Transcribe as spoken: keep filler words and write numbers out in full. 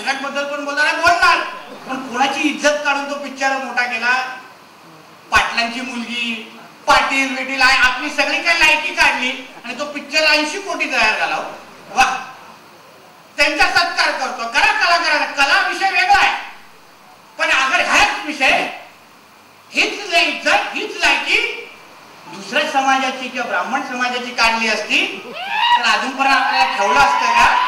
पाठलाग बद्दल पण बोलणार बोलणार, पण कोणाची इज्जत काढून तो पिक्चर मोठा केला. पाटलांची मुलगी, पाटील बिटील आहे, आपली सगळी काही लायकी काढली आणि तो पिक्चर ऐंशी कोटी तयार झाला. वा, त्यांचा सत्कार करतो. करा कलाकारांना, कला विषय वेगळा आहे, पण अगर हाच विषय, हीच इज्जत, हीच लायकी दुसऱ्या समाजाची किंवा ब्राह्मण समाजाची काढली असती तर अजूनपर्यंत आपल्याला ठेवलं असतं का?